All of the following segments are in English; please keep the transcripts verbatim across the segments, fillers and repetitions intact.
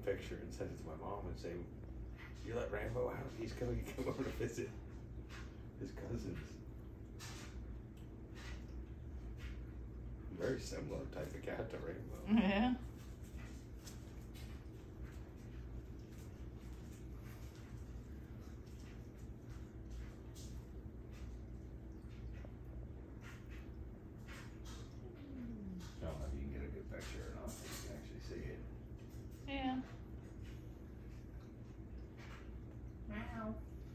picture and send it to my mom and say, you let Rambo out? He's coming to come over to visit his cousins. Very similar type of cat to Rainbow. Yeah. I don't know if you can get a good picture or not. You can actually see it. Yeah. Meow.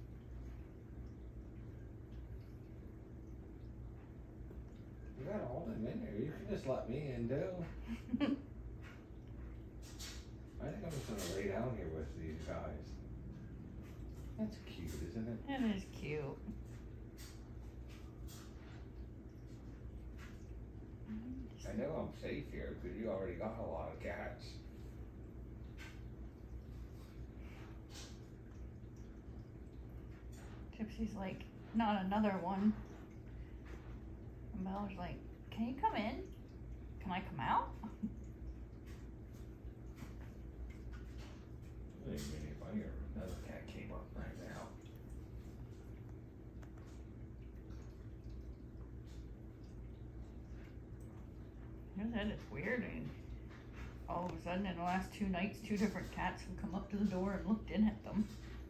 You got all them in there. You can just let me in too. I think I'm just gonna lay down here with these guys. That's cute, isn't it? It is cute. I know I'm safe here because you already got a lot of cats. Gypsy's like, not another one. And Bella's like, can you come in? Can I come out? I think if I hear another cat came up right now. That is weird. And all of a sudden, in the last two nights, two different cats have come up to the door and looked in at them.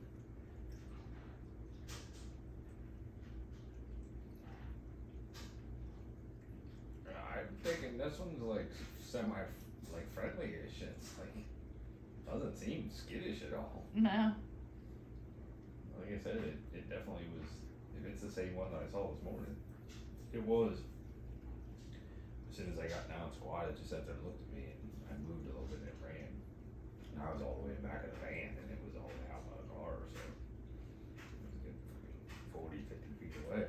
I'm thinking this one's like semi like friendly-ish. It's like doesn't seem skittish at all. No. Like I said, it, it definitely was. If it's the same one that I saw this morning, it was. As soon as I got down squatted, it just sat there and looked at me, and I moved a little bit and it ran. And I was all the way back of the van, and it was all the way out by the car, so it was a good forty, fifty feet away.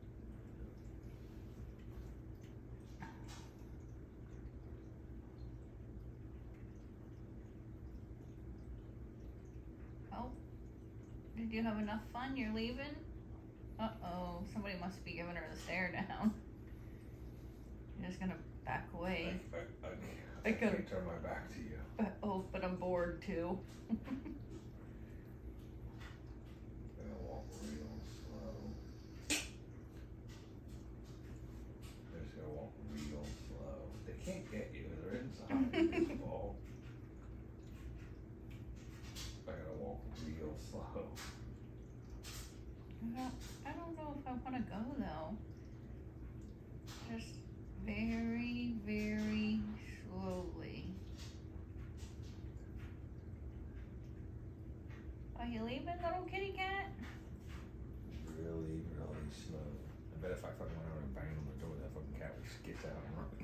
Oh. Did you have enough fun? You're leaving? Uh-oh. Somebody must be giving her the stare down. You're just gonna back away. I, I, I, I I could- can't turn my back to you. But, oh, but I'm bored too. I'm gonna walk real slow. They're just gonna walk real slow. They can't get you. They're inside this ball. I gotta walk real slow. I don't, I don't know if I want to go though. Just very, very slowly. Are you leaving, little kitty cat? Really, really slow. I bet if I fucking went over and banged on the door, that fucking cat would skip out and run.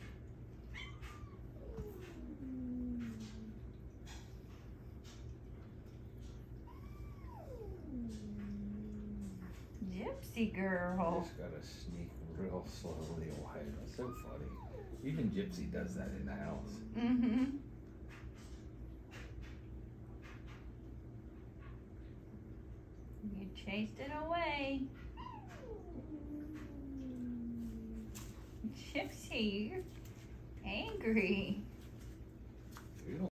Gypsy You girl. just gotta sneak real slowly away. That's so funny. Even Gypsy does that in the house. Mm-hmm. You chased it away. Gypsy, you're angry.